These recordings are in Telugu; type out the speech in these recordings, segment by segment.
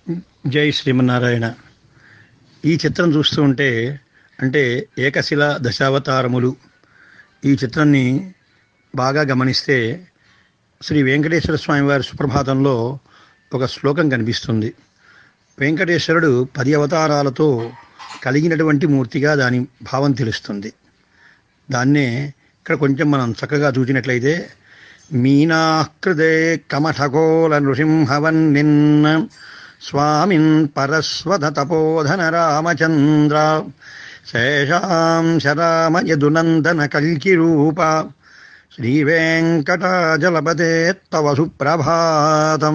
జై శ్రీమన్నారాయణ. ఈ చిత్రం చూస్తూ ఉంటే అంటే ఏకశిల దశావతారములు ఈ చిత్రాన్ని బాగా గమనిస్తే శ్రీ వెంకటేశ్వర స్వామి వారి సుప్రభాతంలో ఒక శ్లోకం కనిపిస్తుంది. వెంకటేశ్వరుడు 10 అవతారాలతో కలిగినటువంటి మూర్తిగా దాని భావం తెలుస్తుంది. దాన్నే ఇక్కడ కొంచెం మనం చక్కగా చూసినట్లయితే మీనాకృతే కమఠకోల నృసింహవన్నిన్న స్వామిన్ పరస్వత తపోధన రామచంద్ర శేషాం శరామ యదునందన కల్కి రూప శ్రీ వెంకటాచలపతే తవ సుప్రభాతం.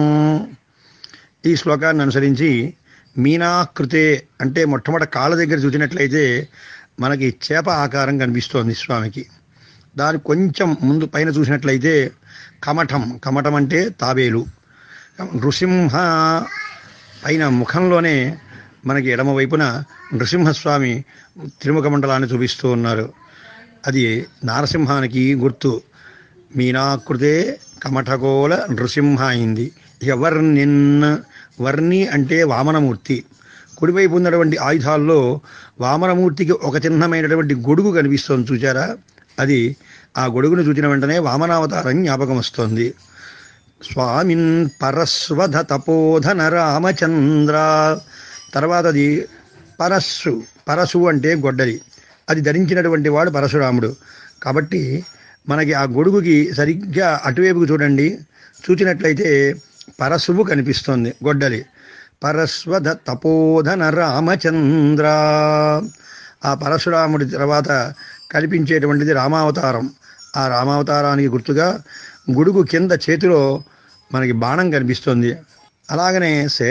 ఈ శ్లోకాన్ని అనుసరించి మీనాకృతే అంటే మొట్టమొదటి కాళ్ళ దగ్గర చూసినట్లయితే మనకి చేప ఆకారం కనిపిస్తోంది స్వామికి. దాని కొంచెం ముందు పైన చూసినట్లయితే కమఠం అంటే తాబేలు. నృసింహ పైన ముఖంలోనే మనకి ఎడమ వైపున నృసింహస్వామి తిరుముఖ మండలాన్ని చూపిస్తూ ఉన్నారు. అది నారసింహానికి గుర్తు. మీనాకృతే కమఠకోల నృసింహ అయింది. ఇక వర్ణి అంటే వామనమూర్తి. కుడివైపు ఉన్నటువంటి ఆయుధాల్లో వామనమూర్తికి ఒక చిహ్నమైనటువంటి గొడుగు కనిపిస్తోంది, చూచారా? అది ఆ గొడుగును చూచిన వెంటనే వామనావతారం జ్ఞాపకం వస్తోంది. స్వామిన్ పరస్వధ తపోధన రామచంద్ర. తర్వాత అది పరశు అంటే గొడ్డలి. అది ధరించినటువంటి వాడు పరశురాముడు. కాబట్టి మనకి ఆ గొడుగుకి సరిగ్గా అటువైపుకు చూడండి, చూచినట్లయితే పరశువు కనిపిస్తోంది, గొడ్డలి. పరస్వధ తపోధన రామచంద్ర. ఆ పరశురాముడి తర్వాత కనిపించేటువంటిది రామావతారం. ఆ రామావతారానికి గుర్తుగా గొడుగు కింద చేతిలో మనకి బాణం కనిపిస్తుంది. అలాగనే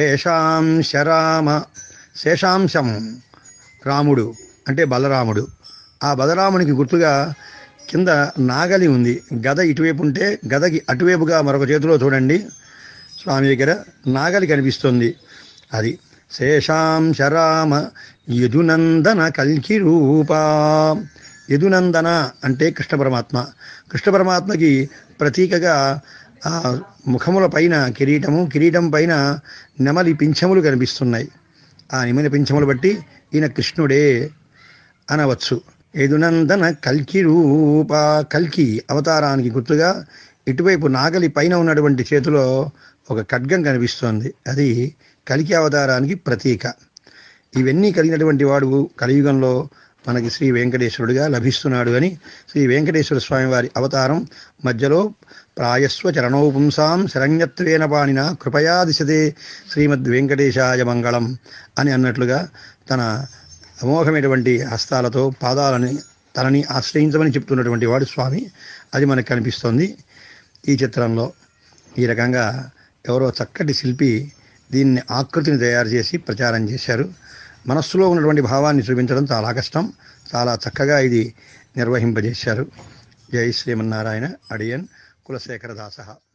శేషాంశం రాముడు అంటే బలరాముడు. ఆ బలరామునికి గుర్తుగా కింద నాగలి ఉంది. గద ఇటువైపు ఉంటే గదకి అటువైపుగా మరొక చేతిలో చూడండి, స్వామి దగ్గర నాగలి కనిపిస్తుంది. అది శేషాంశరామ యదునందన కల్కి రూప. యదునందన అంటే కృష్ణ పరమాత్మ. కృష్ణ పరమాత్మకి ప్రతీకగా ముఖముల పైన కిరీటం పైన నెమలి పింఛములు కనిపిస్తున్నాయి. ఆ నెమలి పింఛములు బట్టి ఈయన కృష్ణుడే అనవచ్చు. యదునందన కల్కి రూప. కల్కి అవతారానికి గుర్తుగా ఇటువైపు నాగలి పైన ఉన్నటువంటి చేతిలో ఒక ఖడ్గం కనిపిస్తోంది. అది కల్కి అవతారానికి ప్రతీక. ఇవన్నీ కలిగినటువంటి వాడు కలియుగంలో మనకి శ్రీ వెంకటేశ్వరుడిగా లభిస్తున్నాడు అని శ్రీ వెంకటేశ్వర స్వామి వారి అవతారం మధ్యలో ప్రాయస్వ చరణౌ పుంసాం శరణ్యత్వేన పాణిన కృపయా దిశతే శ్రీమద్ వెంకటేశాయ మంగళం అని అన్నట్లుగా తన అమోఘమైనటువంటి హస్తాలతో తనని ఆశ్రయించమని చెప్తున్నటువంటి వాడు స్వామి. అది మనకు కనిపిస్తోంది ఈ చిత్రంలో. ఈ రకంగా ఎవరో చక్కటి శిల్పి దీన్ని ఆకృతిని తయారు చేసి ప్రచారం చేశారు. మనస్సులో ఉన్నటువంటి భావాన్ని చూపించడం చాలా కష్టం. చాలా చక్కగా ఇది నిర్వహింపజేశారు. జై శ్రీమన్నారాయణ. అడియన్ కులశేఖరదాస.